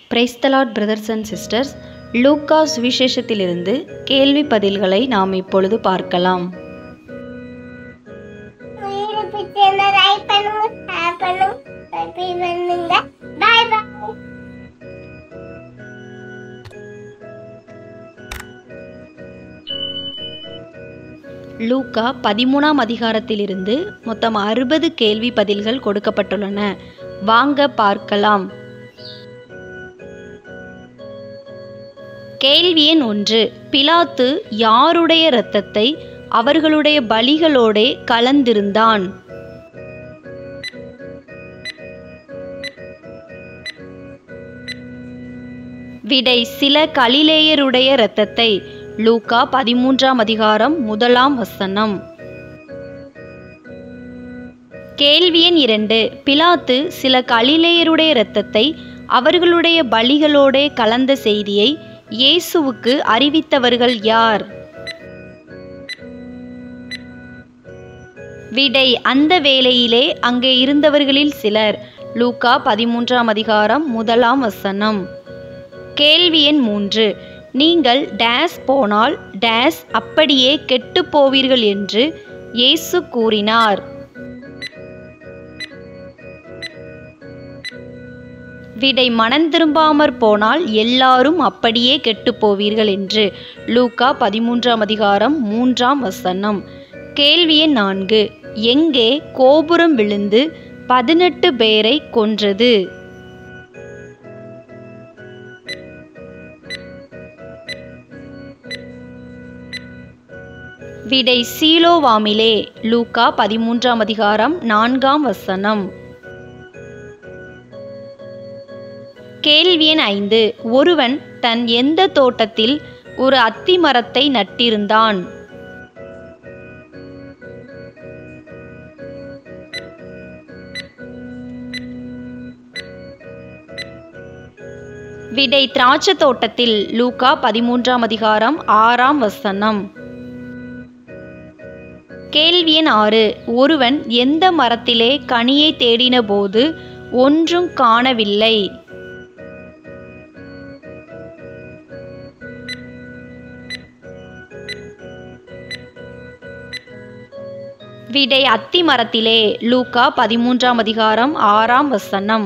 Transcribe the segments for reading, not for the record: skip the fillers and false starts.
Price the lord brothers and sisters. லூக்கா சுவிசேஷத்திலிருந்து கேள்வி பதில்களை நாம் இப்பொழுது பார்க்கலாம். லூக்கா 13ஆம் அதிகாரத்திலிருந்து மொத்தம் 60 கேள்வி பதில்கள் கொடுக்கப்பட்டுள்ளன. வாங்க பார்க்கலாம். கேள்வி எண் 1. பிலாத்து யாருடைய இரத்தத்தை அவர்களுடைய பலிகளோடே கலந்திருந்தான்? விடை சில கலிலேயருடைய இரத்தத்தை. லூக்கா 13ஆம் அதிகாரம் 1ஆம் வசனம். கேள்வி எண் 2. பிலாத்து சில கலிலேயருடைய இரத்தத்தை அவர்களுடைய பலிகளோடே கலந்த செய்தியை இயேசுவுக்கு அறிவித்தவர்கள் யார்? விடை அந்த வேளையிலே அங்கே இருந்தவர்களில் சிலர். லூக்கா 13ஆம் அதிகாரம் 1ஆம் வசனம். கேள்வி எண் 3. நீங்கள் டேஸ் போனால் டேஸ் அப்படியே கெட்டு போவீர்கள் என்று இயேசு கூறினார். விடை மனந்திரும்பாமற் போனால் எல்லாரும் அப்படியே கெட்டு போவீர்கள் என்று. லூக்கா 13ஆம் அதிகாரம் 3ஆம் வசனம். கேள்வி எண் 4. எங்கே கோபுரம் விழுந்து 18 பேரை கொன்றது? விடை சீலோவாமிலே. லூக்கா 13ஆம் அதிகாரம் 4ஆம் வசனம். கேள்வி எண் 5. ஒருவன் தன் எந்த தோட்டத்தில் ஒரு அத்தி மரத்தை நட்டிருந்தான்? விடை திராட்சை தோட்டத்தில். லூக்கா 13ஆம் அதிகாரம் 6ஆம் வசனம். கேள்வி எண் 6. ஒருவன் எந்த மரத்திலே கனியை தேடின போது ஒன்றும் காணவில்லை? விடை அத்தி மரத்திலே. லூக்கா 13ஆம் அதிகாரம் 6ஆம் வசனம்.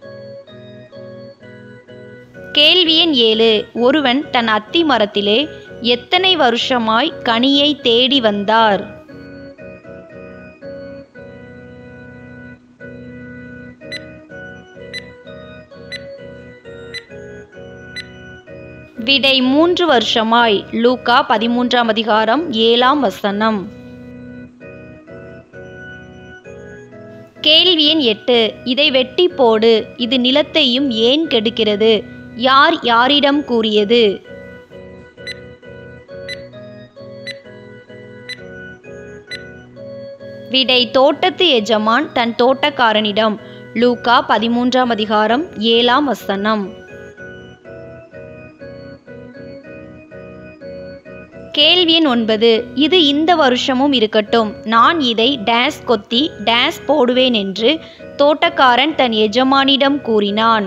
கேள்வி எண் 7. ஒருவன் தன் அத்தி மரத்திலே எத்தனை வருஷமாய் கனியை தேடி வந்தார்? விடை 3 வருஷமாய். லூக்கா 13ஆம் அதிகாரம் 7ஆம் வசனம். கேள்வி எண் 8. இதை வெட்டி போடு, இது நிலத்தையும் ஏன் கெடுக்கிறது? யார் யாரிடம் கூறியது? விடை தோட்டத்து எஜமான் தன் தோட்டக்காரனிடம். லூக்கா 13ஆம் அதிகாரம் 7ஆம் வசனம். கேள்வி எண் 9. இது இந்த வருஷமும் இருக்கட்டும், நான் இதை டேஸ் கொத்தி டேஸ் போடுவேன் என்று தோட்டக்காரன் தன் எஜமானிடம் கூறினான்.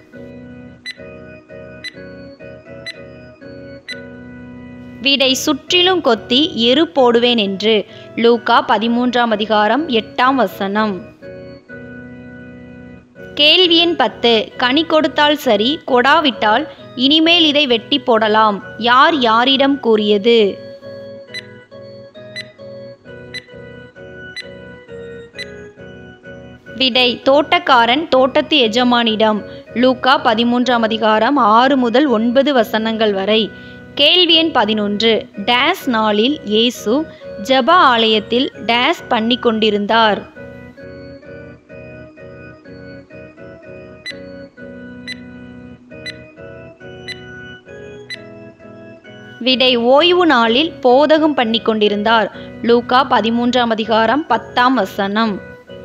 விடை சுற்றிலும் கொத்தி எரு போடுவேன் என்று. லூக்கா 13ஆம் அதிகாரம் 8ஆம் வசனம். கேள்வி எண் 10. கனி கொடுத்தால் சரி, கொடாவிட்டால் இனிமேல் இதை வெட்டி போடலாம். யார் யாரிடம் கூறியது? விடை தோட்டக்காரன் தோட்டத்து எஜமானிடம். லூக்கா 13ஆம் அதிகாரம் 6 முதல் 9 வசனங்கள் வரை. கேள்வி எண் 11. டேஸ் நாளில் இயேசு ஜெப ஆலயத்தில் டேஸ் பண்ணி கொண்டிருந்தார்? விடை ஓய்வு நாளில் போதகம் பண்ணி கொண்டிருந்தார். லூக்கா 13ஆம் அதிகாரம் 10ஆம் வசனம்.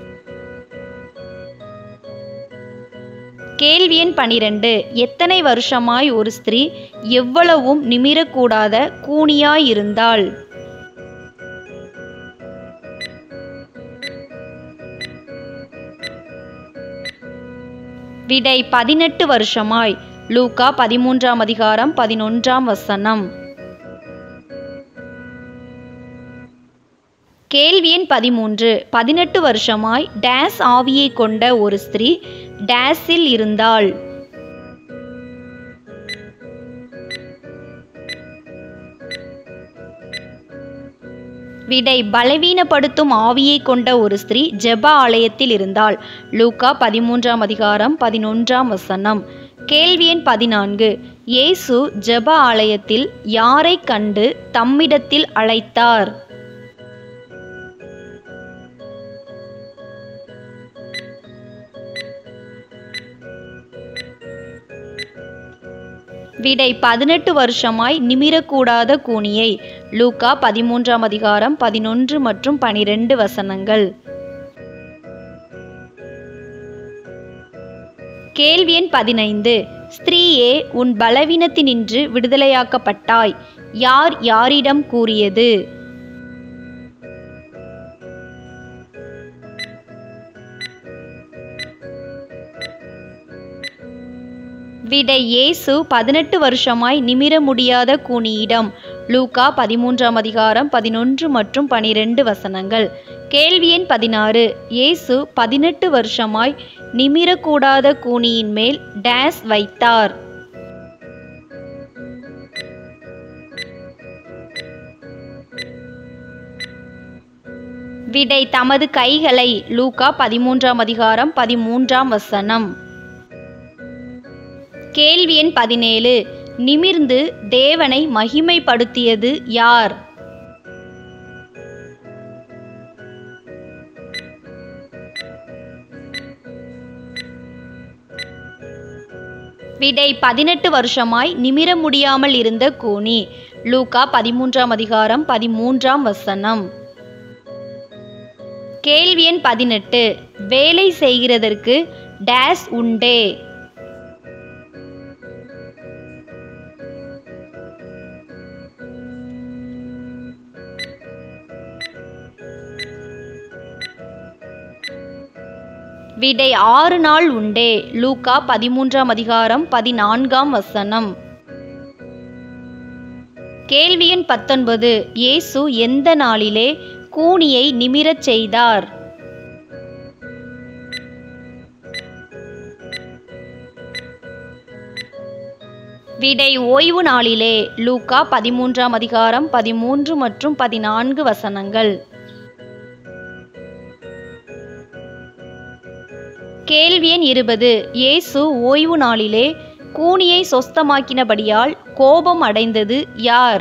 கேள்வி எண் 12. எத்தனை வருஷமாய் ஒரு ஸ்திரீ எவ்வளவும் நிமிரக்கூடாத கூனியாயிருந்தாள்? விடை 18 வருஷமாய். லூக்கா 13ஆம் அதிகாரம் 11ஆம் வசனம். கேள்வி எண் 13. 18 வருஷமாய் டேஸ் ஆவியை கொண்ட ஒரு ஸ்திரீ டேஸில் இருந்தாள். விடை பலவீனப்படுத்தும் ஆவியை கொண்ட ஒரு ஸ்திரீ ஜெப ஆலயத்தில் இருந்தாள். லூக்கா 13ஆம் அதிகாரம் 11ஆம் வசனம். கேள்வி எண் 14. இயேசு ஜெப ஆலயத்தில் யாரை கண்டு தம்மிடத்தில் அழைத்தார்? விடை 18 வருஷமாய் நிமிரக்கூடாத கூனியை. லூக்கா 13ஆம் அதிகாரம் 11 மற்றும் 12 வசனங்கள். கேள்வி எண் 15. ஸ்திரீயே, உன் பலவீனத்தினின்று விடுதலையாக்கப்பட்டாய். யார் யாரிடம் கூறியது? விடை இயேசு 18 வருஷமாய் நிமிர முடியாத கூனியிடம். லூக்கா 13ஆம் அதிகாரம் 11 மற்றும் 12 வசனங்கள். கேள்வி எண் 16. இயேசு 18 வருஷமாய் நிமிரக்கூடாத கூனியின் மேல் டேஸ் வைத்தார்? விடை தமது கைகளை. லூக்கா 13ஆம் அதிகாரம் 13ஆம் வசனம். கேள்வி எண் 17. நிமிர்ந்து தேவனை மகிமைப்படுத்தியது யார்? விடை 18 வருஷமாய் நிமிர முடியாமல் இருந்த கூனி. லூக்கா 13ஆம் அதிகாரம் 13ஆம் வசனம். கேள்வி எண் 18. வேலை செய்கிறதற்கு டேஸ் உண்டே? விடை 6 நாள் உண்டே. லூக்கா 13ஆம் அதிகாரம் 14ஆம் வசனம். கேள்வி எண் 19. இயேசு எந்த நாளிலே கூனியை நிமிரச் செய்தார்? விடை ஓய்வு நாளிலே. லூக்கா 13ஆம் அதிகாரம் 13 மற்றும் 14 வசனங்கள். கேள்வி எண் 20. இயேசு ஓய்வு நாளிலே கூனியை சொஸ்தமாக்கினபடியால் கோபம் அடைந்தது யார்?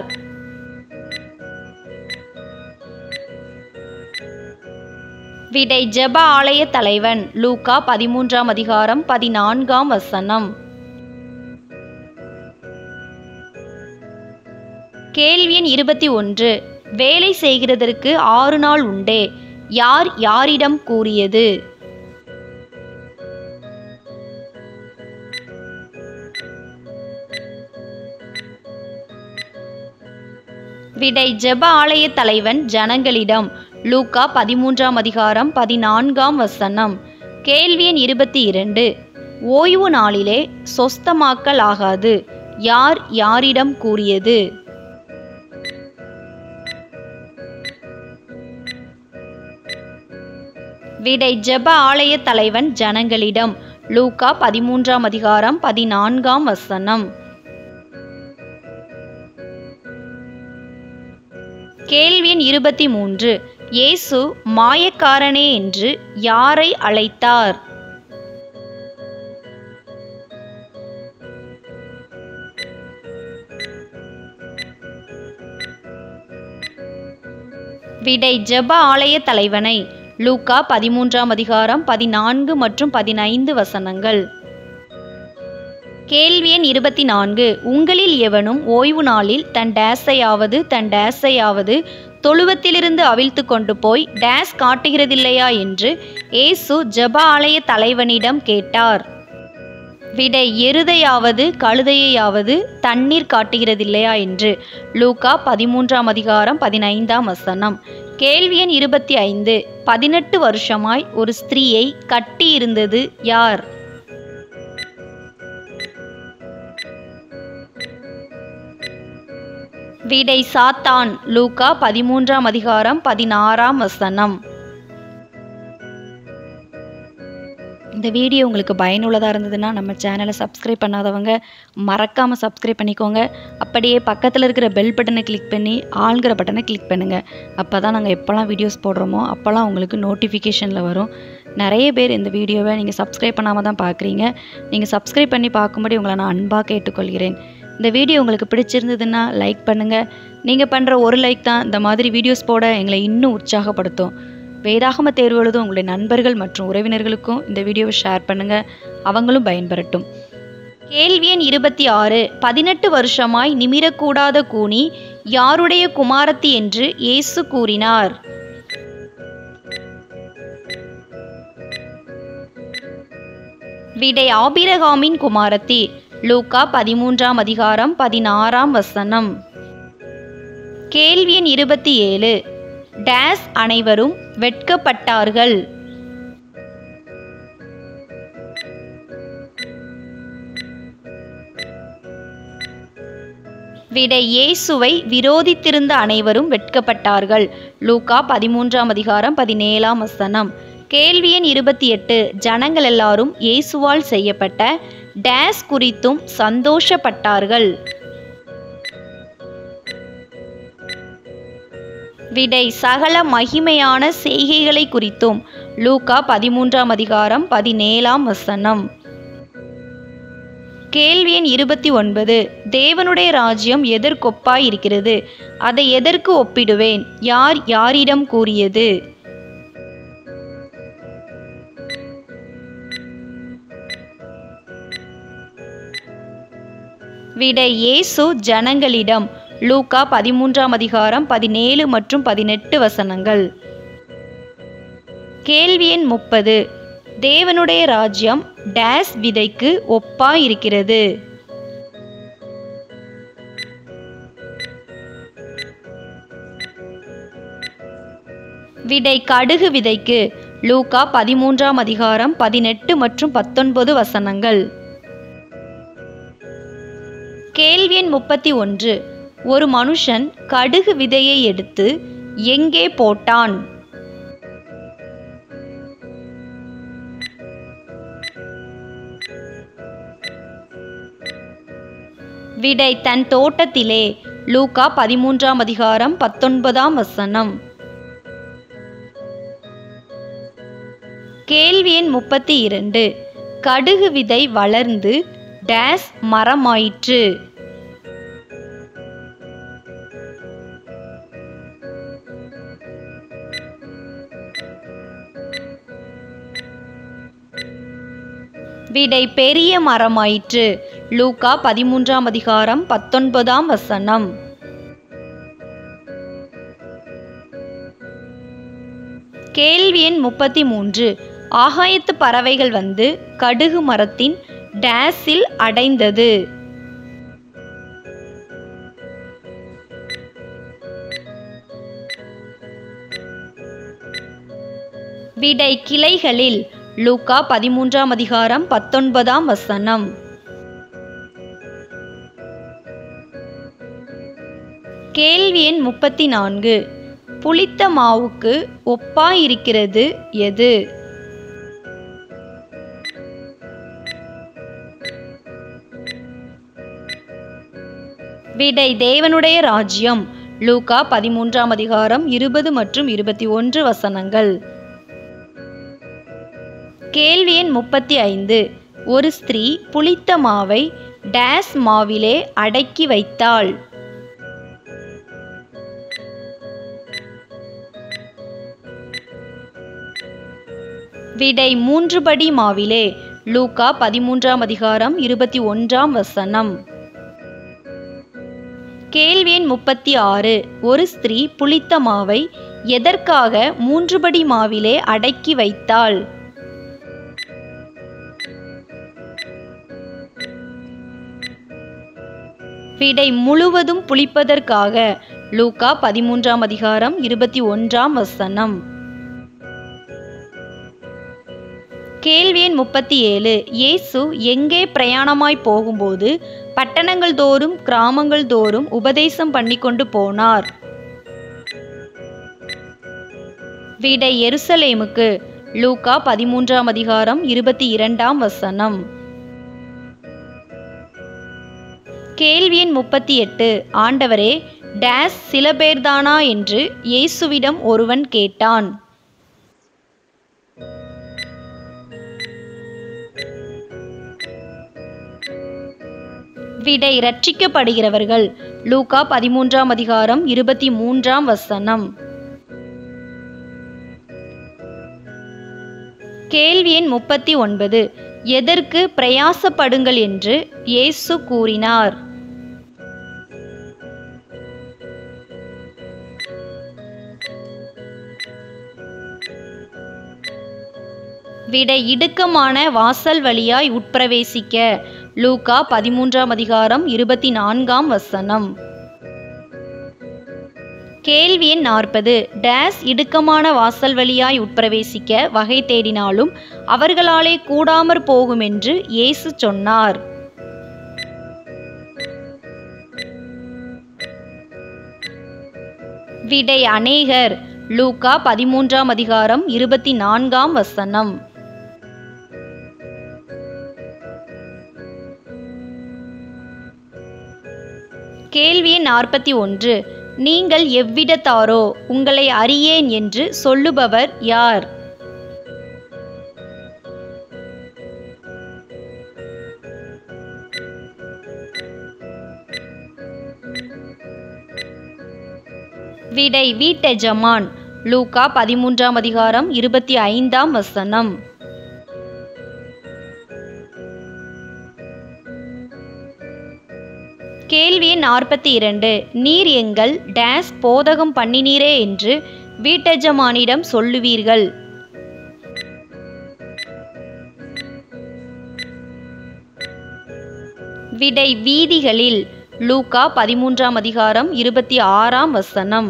விடை ஜெப ஆலய தலைவன். லூக்கா 13ஆம் அதிகாரம் 14ஆம் வசனம். கேள்வி எண் 21. வேலை செய்கிறதற்கு 6 நாள் உண்டே. யார் யாரிடம் கூறியது? விடை ஜெப ஆலய தலைவன் ஜனங்களிடம். லூக்கா 13ஆம் அதிகாரம் 14ஆம் வசனம். கேள்வி எண் 22. ஓய்வு நாளிலே சொஸ்தமாக்கல் ஆகாது. யார் யாரிடம் கூறியது? விடை ஜெப ஆலய தலைவன் ஜனங்களிடம். லூக்கா 13ஆம் அதிகாரம் 14ஆம் வசனம். கேள்வி எண் 23. இயேசு மாயக்காரனே என்று யாரை அழைத்தார்? விடை ஜெப ஆலய தலைவனை. லூக்கா 13ஆம் அதிகாரம் 14 மற்றும் 15 வசனங்கள். கேள்வி எண் 24. உங்களில் எவனும் ஓய்வு நாளில் தன் டேஸையாவது தொழுவத்திலிருந்து அவிழ்த்து கொண்டு போய் டேஸ் காட்டுகிறதில்லையா என்று இயேசு ஜெப ஆலய தலைவனிடம் கேட்டார். விடை எருதையாவது கழுதையாவது தண்ணீர் காட்டுகிறதில்லையா என்று. லூக்கா 13ஆம் அதிகாரம் 15ஆம் வசனம். கேள்வி எண் 25. 18 வருஷமாய் ஒரு ஸ்திரீயை கட்டியிருந்தது யார்? விடை சாத்தான். லூக்கா 13ஆம் அதிகாரம் 16ஆம் வசனம். இந்த வீடியோ உங்களுக்கு பயனுள்ளதாக இருந்ததுன்னா நம்ம சேனலை சப்ஸ்கிரைப் பண்ணாதவங்க மறக்காமல் சப்ஸ்கிரைப் பண்ணிக்கோங்க. அப்படியே பக்கத்தில் இருக்கிற பெல் பட்டனை கிளிக் பண்ணி ஆள்கிற பட்டனை கிளிக் பண்ணுங்கள். அப்போ தான் நாங்கள் எப்போல்லாம் வீடியோஸ் போடுறோமோ அப்போல்லாம் உங்களுக்கு நோட்டிஃபிகேஷனில் வரும். நிறைய பேர் இந்த வீடியோவை நீங்கள் சப்ஸ்கிரைப் பண்ணாமல் தான் பார்க்குறீங்க. நீங்கள் சப்ஸ்கிரைப் பண்ணி பார்க்கும்படி உங்களை நான் அன்பாக கேட்டுக்கொள்கிறேன். இந்த வீடியோ உங்களுக்கு பிடிச்சிருந்ததுன்னா லைக் பண்ணுங்கள். நீங்கள் பண்ணுற ஒரு லைக் தான் இந்த மாதிரி வீடியோஸ் போட எங்களை இன்னும் உற்சாகப்படுத்தும். வேதாகம தேர்வு எழுதும் உங்களுடைய நண்பர்கள் மற்றும் உறவினர்களுக்கும் இந்த வீடியோவை ஷேர் பண்ணுங்கள், அவங்களும் பயன்பெறட்டும். கேள்வி எண் 26. 18 வருஷமாய் நிமிரக்கூடாத கூனி யாருடைய குமாரத்தி என்று இயேசு கூறினார்? விடை ஆபிரகாமின் குமாரத்தி. லூக்கா 13ஆம் அதிகாரம் 16ஆம் வசனம். கேள்வி எண் 27. டேஸ் அனைவரும் வெட்கப்பட்டார்கள். விடை இயேசுவை விரோதித்திருந்த அனைவரும் வெட்கப்பட்டார்கள். லூக்கா 13ஆம் அதிகாரம் 17ஆம் வசனம். கேள்வி எண் 28. ஜனங்கள் எல்லாரும் இயேசுவால் செய்யப்பட்ட டேஸ் குறித்தும் சந்தோஷப்பட்டார்கள். விடை சகல மகிமையான செய்கைகளை குறித்தும். லூக்கா 13ஆம் அதிகாரம் 17ஆம் வசனம். கேள்வி எண் 29. தேவனுடைய ராஜ்யம் எதற்கொப்பாய் இருக்கிறது? அதை எதற்கு ஒப்பிடுவேன்? யார் யாரிடம் கூறியது? விடை இயேசு ஜனங்களிடம். லூக்கா 13ஆம் அதிகாரம் 17 மற்றும் 18 வசனங்கள். கேள்வி எண் 30. தேவனுடைய ராஜ்யம் டேஸ் விதைக்கு ஒப்பாய் இருக்கிறது? விடை கடுகு விதைக்கு. லூக்கா 13ஆம் அதிகாரம் 18 மற்றும் 19 வசனங்கள். கேள்வி எண் 31. ஒரு மனுஷன் கடுகு விதையை எடுத்து எங்கே போட்டான்? விடை தன் தோட்டத்திலே. லூக்கா 13ஆம் அதிகாரம் 19ஆம் வசனம். கேள்வி எண் 32. கடுகு விதை வளர்ந்து டேஸ் மரமாயிற்று? விடை பெரிய மரமாயிற்று. லூக்கா 13ஆம் அதிகாரம் 19ஆம் வசனம். கேள்வி எண் 33. ஆகாயத்து பறவைகள் வந்து கடுகு மரத்தின் டேஸில் அடைந்தது? விடை கிளைகளில். லூக்கா 13ஆம் அதிகாரம் 19ஆம் வசனம். கேள்வி எண் 34. புளித்த மாவுக்கு ஒப்பாயிருக்கிறது எது? விடை தேவனுடைய ராஜ்யம். லூக்கா 13ஆம் அதிகாரம் 20 மற்றும் 21 வசனங்கள். கேள்வி எண் 35. ஒரு ஸ்திரீ புளித்த மாவை டேஸ் மாவிலே அடக்கி வைத்தாள்? விடை 3 படி மாவிலே. லூக்கா 13ஆம் அதிகாரம் 21ஆம் வசனம். கேள்வி எண் 36. ஒரு ஸ்திரீ புளித்த மாவை எதற்காக 3 படி மாவிலே அடக்கி வைத்தாள்? விடை முழுவதும் புளிப்பதற்காக. லூக்கா 13ஆம் அதிகாரம் 21ஆம் வசனம். கேள்வி எண் 37. இயேசு எங்கே பிரயாணமாய் போகும்போது பட்டணங்கள் தோறும் கிராமங்கள் தோறும் உபதேசம் பண்ணிக்கொண்டு போனார்? விடை எருசலேமுக்கு. லூக்கா 13ஆம் அதிகாரம் 22ஆம் வசனம். கேள்வி எண் 38. ஆண்டவரே, டேஸ் சில பேர்தானா என்று இயேசுவிடம் ஒருவன் கேட்டான். விடை இரட்சிக்கப்படுகிறவர்கள். லூக்கா 13ஆம் அதிகாரம் 23ஆம் வசனம். கேள்வி எண் 39. எதற்கு பிரயாசப்படுங்கள் என்று இயேசு கூறினார்? விடை இடுக்கமான வாசல் வழியாய் உட்பிரவேசிக்க. லூக்கா 13ஆம் அதிகாரம் 24ஆம் வசனம். கேள்வி எண் 40. டேஸ் இடுக்கமான வாசல் வழியாய் உட்பிரவேசிக்க வகை தேடினாலும் அவர்களாலே கூடாமற் போகும் என்று இயேசு சொன்னார். விடை அநேகர். லூக்கா 13ஆம் அதிகாரம் 24ஆம் வசனம். கேள்வி எண் 41. நீங்கள் எவ்விடத்தாரோ உங்களை அறியேன் என்று சொல்லுபவர் யார்? விடை வீட்டெஜமான். லூக்கா 13ஆம் அதிகாரம் 25ஆம் வசனம். கேள்வி 42. நீர் எங்கள் டேஸ் போதகம் பண்ணினீரே என்று வீட்டெஜமானிடம் சொல்லுவீர்கள்? விடை வீதிகளில். லூக்கா 13ஆம் அதிகாரம் 26ஆம் வசனம்.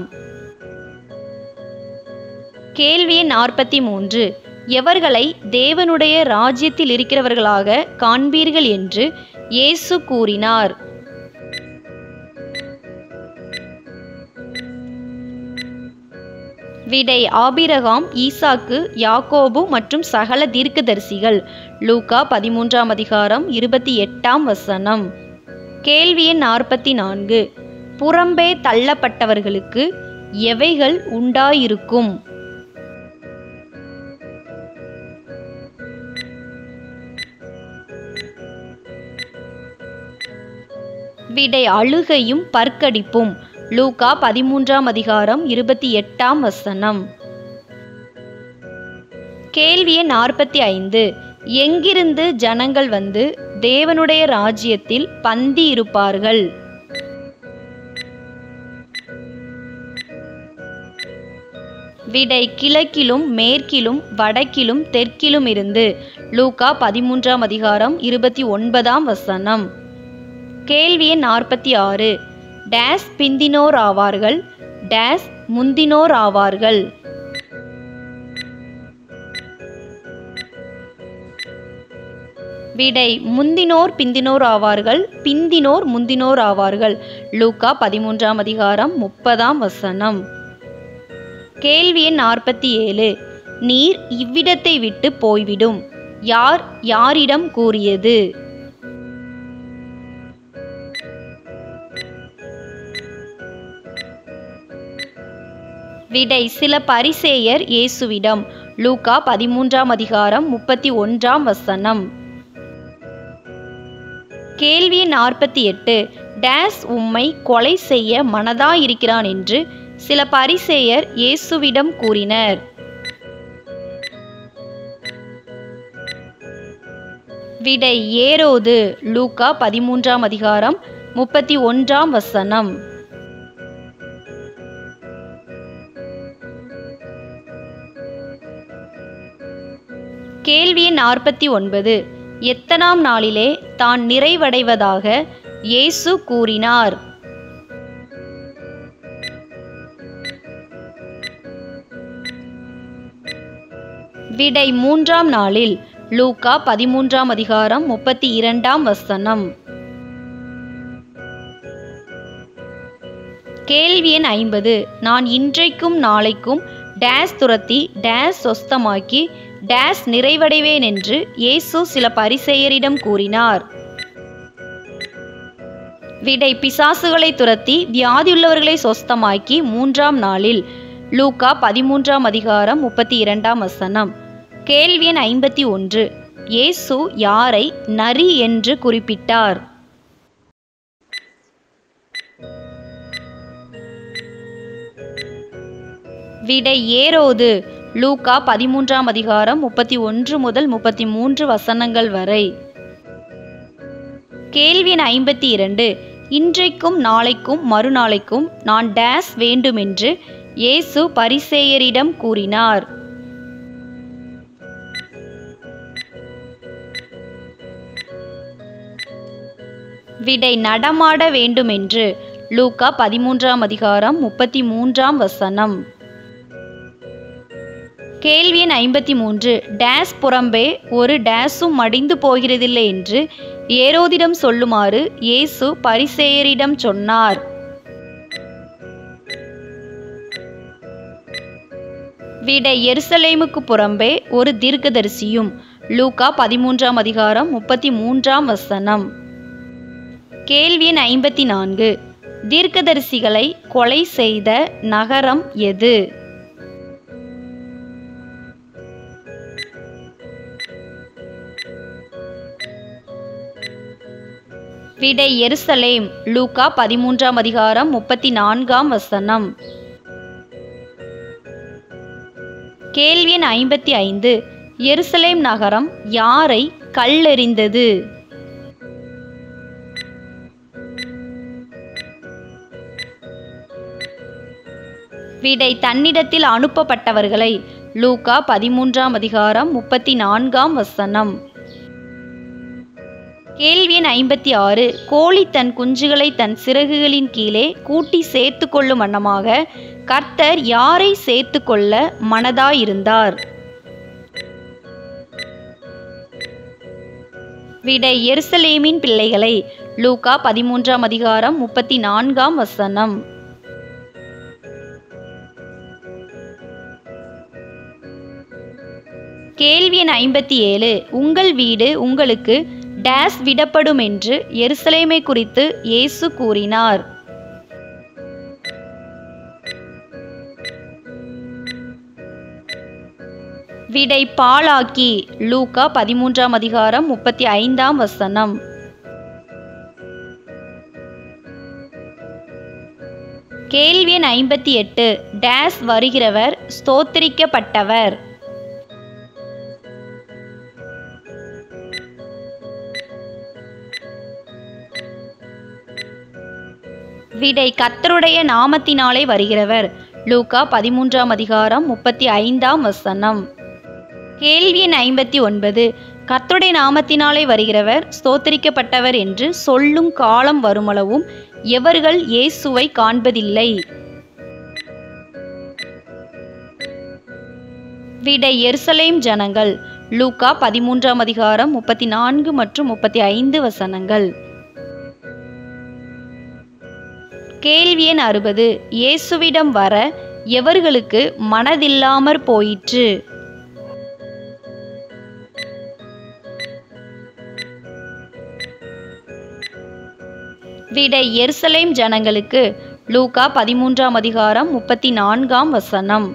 கேள்வி 43. எவர்களை தேவனுடைய ராஜ்யத்தில் இருக்கிறவர்களாக காண்பீர்கள் என்று இயேசு கூறினார்? விடை ஆபிரகாம், ஈசாக்கு, யாக்கோபு மற்றும் சகல தீர்க்கதரிசிகள். லூக்கா 13ஆம் அதிகாரம் 28ஆம் வசனம். கேள்வி எண் 44. புறம்பே தள்ளப்பட்டவர்களுக்கு எவைகள் உண்டாயிருக்கும்? விடை அழுகையும் பற்கடிப்பும். லூக்கா 13ஆம் அதிகாரம் 28ஆம் வசனம். கேள்வி எண் 45. எங்கிருந்து ஜனங்கள் வந்து தேவனுடைய ராஜ்யத்தில் பந்தி இருப்பார்கள்? விடை கிழக்கிலும் மேற்கிலும் வடக்கிலும் தெற்கிலும் இருந்து. லூக்கா 13ஆம் அதிகாரம் 29ஆம் வசனம். கேள்வி எண் 46. டேஸ் பிந்தினோர் ஆவார்கள், டேஸ் முந்தினோர் ஆவார்கள்? விடை முந்தினோர் பிந்தினோர் ஆவார்கள், பிந்தினோர் முந்தினோர் ஆவார்கள். லூக்கா 13ஆம் அதிகாரம் 30ஆம் வசனம். கேள்வி எண் 47. நீர் இவ்விடத்தை விட்டு போய்விடும் யார் யாரிடம் கூறியது? விடை சில பரிசேயர் இயேசுவிடம். லூக்கா 13ஆம் அதிகாரம் 31ஆம் வசனம். கேள்வி 48. டேஸ் உம்மை கொலை செய்ய மனதாயிருக்கிறான் என்று சில பரிசேயர் இயேசுவிடம் கூறினர். விடை ஏரோது. லூக்கா 13ஆம் அதிகாரம் 31ஆம் வசனம். கேள்வி 49. எத்தனாம் நாளிலே தான் நிறைவடைவதாக இயேசு கூறினார்? விடை 3ஆம் நாளில். லூக்கா 13ஆம் அதிகாரம் 32ஆம் வசனம். கேள்வி எண் 50. நான் இன்றைக்கும் நாளைக்கும் டேஸ் துரத்தி டேஸ் சொஸ்தமாக்கி டேஸ் நிறைவடைவேன் என்று இயேசு சில பரிசேயரிடம் கூறினார். விடை பிசாசுகளை துரத்தி வியாதியுள்ளவர்களை சொஸ்தமாக்கி 3ஆம் நாளில். லூக்கா 13ஆம் அதிகாரம் 32ஆம் வசனம். கேள்வி எண் 51. இயேசு யாரை நரி என்று குறிப்பிட்டார்? விடை ஏரோது. லூக்கா 13ஆம் அதிகாரம் 31 முதல் 33 வசனங்கள் வரை. கேள்வி எண் 52. இன்றைக்கும் நாளைக்கும் மறுநாளைக்கும் நான் டேஸ் வேண்டுமென்று இயேசு பரிசேயரிடம் கூறினார். விடை நடமாட வேண்டுமென்று. லூக்கா 13ஆம் அதிகாரம் 33ஆம் வசனம். கேள்வி எண் 53. டேஸ் புறம்பே ஒரு டேஸும் மடிந்து போகிறதில்லை என்று ஏரோதிடம் சொல்லுமாறு இயேசு பரிசேயரிடம் சொன்னார். விடை எருசலேமுக்கு புறம்பே ஒரு தீர்க்கதரிசியும். லூக்கா 13ஆம் அதிகாரம் 33ஆம் வசனம். கேள்வி எண் 54. தீர்க்கதரிசிகளை கொலை செய்த நகரம் எது? விடை எருசலேம். லூக்கா 13ஆம் அதிகாரம் 34ஆம் வசனம். கேள்வி எண் 55. எருசலேம் நகரம் யாரை கல்லெறிந்தது? விடை தன்னிடத்தில் அனுப்பப்பட்டவர்களை. லூக்கா 13ஆம் அதிகாரம் 34ஆம் வசனம். கேள்வி எண் 56. கோழி தன் குஞ்சுகளை தன் சிறகுகளின் கீழே கூட்டி சேர்த்து கொள்ளும் வண்ணமாக கர்த்தர் யாரை சேர்த்து கொள்ள மனதாயிருந்தார்? விடை எருசலேமின் பிள்ளைகளை. லூக்கா 13ஆம் அதிகாரம் 34ஆம் வசனம். கேள்வி எண் 57. உங்கள் வீடு உங்களுக்கு டேஸ் விடப்படும் என்று எருசலேமை குறித்து இயேசு கூறினார். விடை பாழாக்கி. லூக்கா 13ஆம் அதிகாரம் 35ஆம் வசனம். கேள்வி எண் 58. டேஸ் வருகிறவர் ஸ்தோத்திரிக்கப்பட்டவர். விடை கர்த்தருடைய நாமத்தினாலே வருகிறவர். லூக்கா 13ஆம் அதிகாரம் 35ஆம் வசனம். கேள்வி எண் 59. கர்த்தருடைய நாமத்தினாலே வருகிறவர் ஸ்தோத்திரிக்கப்பட்டவர் என்று சொல்லும் காலம் வருமளவும் எவர்கள் இயேசுவை காண்பதில்லை? விடை எருசலேம் ஜனங்கள். லூக்கா 13ஆம் அதிகாரம் 34 மற்றும் 35 வசனங்கள். கேள்வி எண் 60. இயேசுவிடம் வர எவர்களுக்கு மனதில்லாமற் போயிற்று? விடை எருசலேம் ஜனங்களுக்கு. லூக்கா 13ஆம் அதிகாரம் 34ஆம் வசனம்.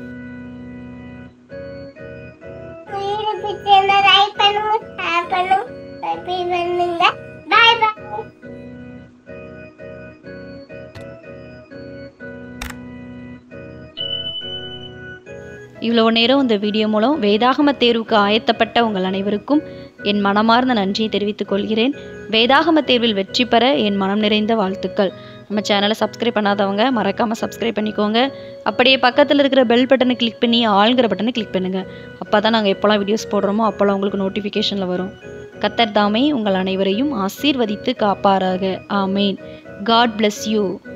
இவ்வளோ நேரம் இந்த வீடியோ மூலம் வேதாகம தேர்வுக்கு ஆயத்தப்பட்ட உங்கள் அனைவருக்கும் என் மனமார்ந்த நன்றியை தெரிவித்துக் கொள்கிறேன். வேதாகம தேர்வில் வெற்றி பெற என் மனம் நிறைந்த வாழ்த்துக்கள். நம்ம சேனலை சப்ஸ்கிரைப் பண்ணாதவங்க மறக்காமல் சப்ஸ்கிரைப் பண்ணிக்கோங்க. அப்படியே பக்கத்தில் இருக்கிற பெல் பட்டனை கிளிக் பண்ணி ஆளுங்கிற பட்டனை கிளிக் பண்ணுங்கள். அப்போ தான் நாங்கள் எப்போல்லாம் வீடியோஸ் போடுறோமோ அப்போல்லாம் உங்களுக்கு நோட்டிஃபிகேஷனில் வரும். கர்த்தர் தாமே உங்கள் அனைவரையும் ஆசீர்வதித்து காப்பாராக. ஆமேன். God bless you.